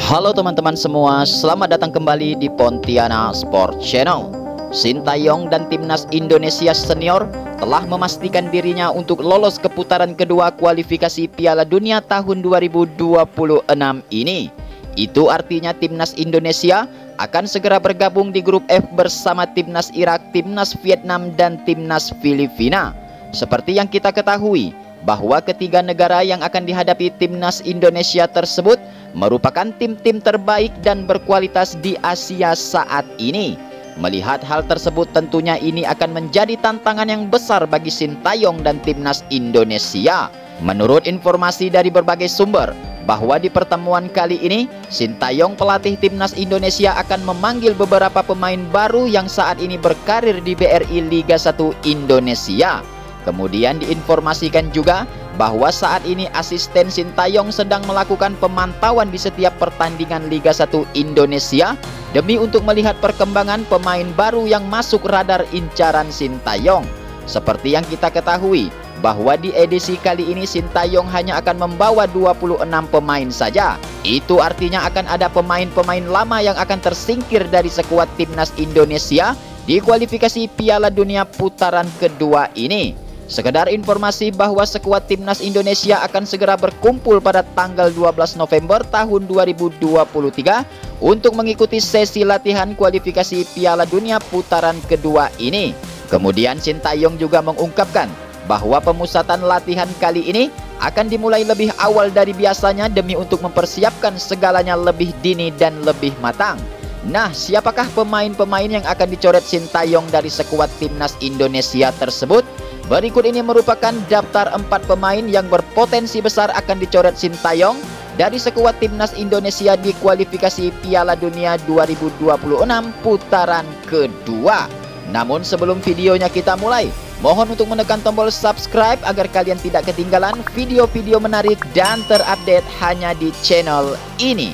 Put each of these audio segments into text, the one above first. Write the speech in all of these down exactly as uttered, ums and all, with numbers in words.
Halo teman-teman semua, selamat datang kembali di Pontianak Sport Channel. Sintayong dan timnas Indonesia senior telah memastikan dirinya untuk lolos ke putaran kedua kualifikasi Piala Dunia tahun dua ribu dua puluh enam ini. Itu artinya timnas Indonesia akan segera bergabung di grup F bersama timnas Irak, timnas Vietnam, dan timnas Filipina. Seperti yang kita ketahui, bahwa ketiga negara yang akan dihadapi timnas Indonesia tersebut merupakan tim-tim terbaik dan berkualitas di Asia saat ini. Melihat hal tersebut, tentunya ini akan menjadi tantangan yang besar bagi Sintayong dan timnas Indonesia. Menurut informasi dari berbagai sumber, bahwa di pertemuan kali ini Sintayong pelatih timnas Indonesia akan memanggil beberapa pemain baru yang saat ini berkarir di B R I Liga satu Indonesia. Kemudian diinformasikan juga bahwa saat ini asisten Sintayong sedang melakukan pemantauan di setiap pertandingan Liga satu Indonesia demi untuk melihat perkembangan pemain baru yang masuk radar incaran Sintayong. Seperti yang kita ketahui, bahwa di edisi kali ini Sintayong hanya akan membawa dua puluh enam pemain saja. Itu artinya akan ada pemain-pemain lama yang akan tersingkir dari skuad timnas Indonesia di kualifikasi Piala Dunia putaran kedua ini. Sekedar informasi bahwa skuad timnas Indonesia akan segera berkumpul pada tanggal dua belas November tahun dua ribu dua puluh tiga untuk mengikuti sesi latihan kualifikasi Piala Dunia putaran kedua ini. Kemudian Sintayong juga mengungkapkan bahwa pemusatan latihan kali ini akan dimulai lebih awal dari biasanya demi untuk mempersiapkan segalanya lebih dini dan lebih matang. Nah, siapakah pemain-pemain yang akan dicoret Sintayong dari skuad timnas Indonesia tersebut? Berikut ini merupakan daftar empat pemain yang berpotensi besar akan dicoret Sintayong dari skuad timnas Indonesia di kualifikasi Piala Dunia dua ribu dua puluh enam putaran kedua. Namun sebelum videonya kita mulai, mohon untuk menekan tombol subscribe agar kalian tidak ketinggalan video-video menarik dan terupdate hanya di channel ini.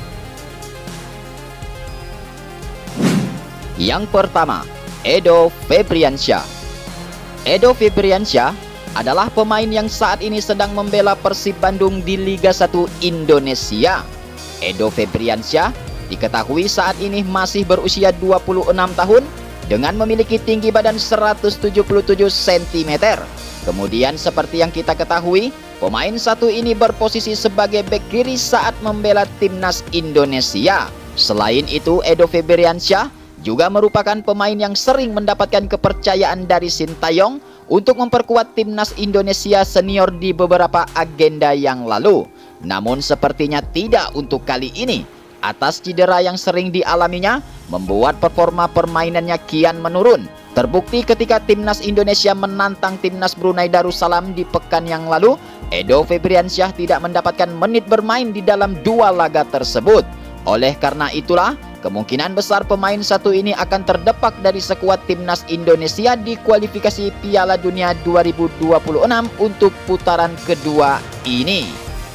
Yang pertama, Edo Febriansyah. Edo Febriansyah adalah pemain yang saat ini sedang membela Persib Bandung di Liga satu Indonesia. Edo Febriansyah diketahui saat ini masih berusia dua puluh enam tahun dengan memiliki tinggi badan seratus tujuh puluh tujuh sentimeter. Kemudian seperti yang kita ketahui, pemain satu ini berposisi sebagai bek kiri saat membela timnas Indonesia. Selain itu, Edo Febriansyah juga merupakan pemain yang sering mendapatkan kepercayaan dari Sintayong untuk memperkuat timnas Indonesia senior di beberapa agenda yang lalu. Namun sepertinya tidak untuk kali ini. Atas cedera yang sering dialaminya, membuat performa permainannya kian menurun. Terbukti ketika timnas Indonesia menantang timnas Brunei Darussalam di pekan yang lalu, Edo Febriansyah tidak mendapatkan menit bermain di dalam dua laga tersebut. Oleh karena itulah, kemungkinan besar pemain satu ini akan terdepak dari skuad timnas Indonesia di kualifikasi Piala Dunia dua ribu dua puluh enam untuk putaran kedua ini.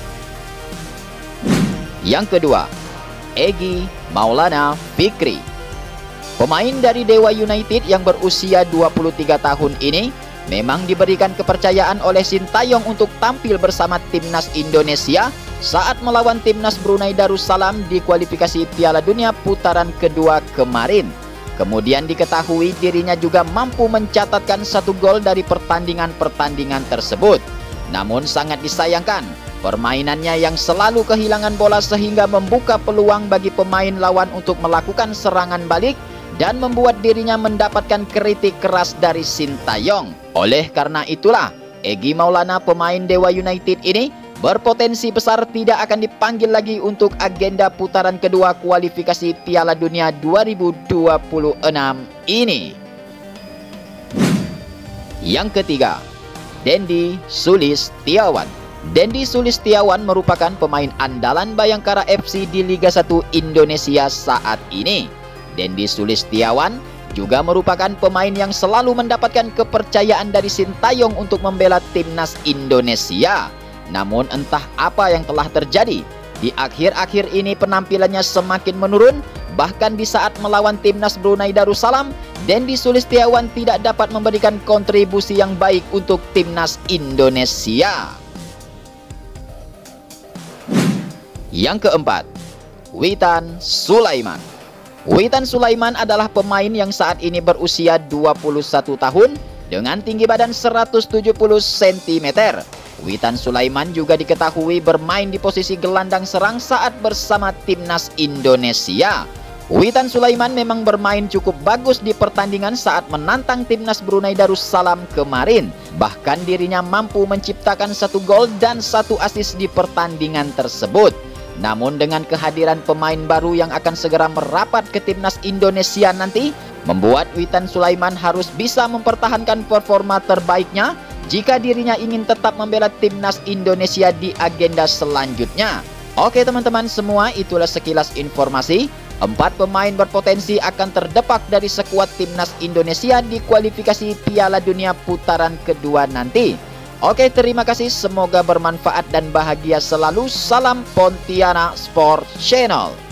Yang kedua, Egy Maulana Fikri. Pemain dari Dewa United yang berusia dua puluh tiga tahun ini memang diberikan kepercayaan oleh Sintayong untuk tampil bersama timnas Indonesia saat melawan timnas Brunei Darussalam di kualifikasi Piala Dunia putaran kedua kemarin. Kemudian diketahui dirinya juga mampu mencatatkan satu gol dari pertandingan-pertandingan tersebut. Namun sangat disayangkan, permainannya yang selalu kehilangan bola sehingga membuka peluang bagi pemain lawan untuk melakukan serangan balik dan membuat dirinya mendapatkan kritik keras dari Sintayong. Oleh karena itulah, Egy Maulana pemain Dewa United ini berpotensi besar tidak akan dipanggil lagi untuk agenda putaran kedua kualifikasi Piala Dunia dua ribu dua puluh enam ini. Yang ketiga, Dendi Sulistiawan. Dendi Sulistiawan merupakan pemain andalan Bayangkara F C di Liga satu Indonesia saat ini. Dendi Sulistiawan juga merupakan pemain yang selalu mendapatkan kepercayaan dari Sintayong untuk membela timnas Indonesia. Namun entah apa yang telah terjadi, di akhir-akhir ini penampilannya semakin menurun. Bahkan di saat melawan timnas Brunei Darussalam, Dendi Sulistiawan tidak dapat memberikan kontribusi yang baik untuk timnas Indonesia. Yang keempat, Witan Sulaiman. Witan Sulaiman adalah pemain yang saat ini berusia dua puluh satu tahun dengan tinggi badan seratus tujuh puluh sentimeter. Witan Sulaiman juga diketahui bermain di posisi gelandang serang saat bersama timnas Indonesia. Witan Sulaiman memang bermain cukup bagus di pertandingan saat menantang timnas Brunei Darussalam kemarin. Bahkan dirinya mampu menciptakan satu gol dan satu assist di pertandingan tersebut. Namun dengan kehadiran pemain baru yang akan segera merapat ke timnas Indonesia nanti, membuat Witan Sulaiman harus bisa mempertahankan performa terbaiknya jika dirinya ingin tetap membela timnas Indonesia di agenda selanjutnya. Oke teman-teman semua, itulah sekilas informasi. Empat pemain berpotensi akan terdepak dari skuad timnas Indonesia di kualifikasi Piala Dunia putaran kedua nanti. Oke, terima kasih. Semoga bermanfaat dan bahagia selalu. Salam Pontianak Sport Channel.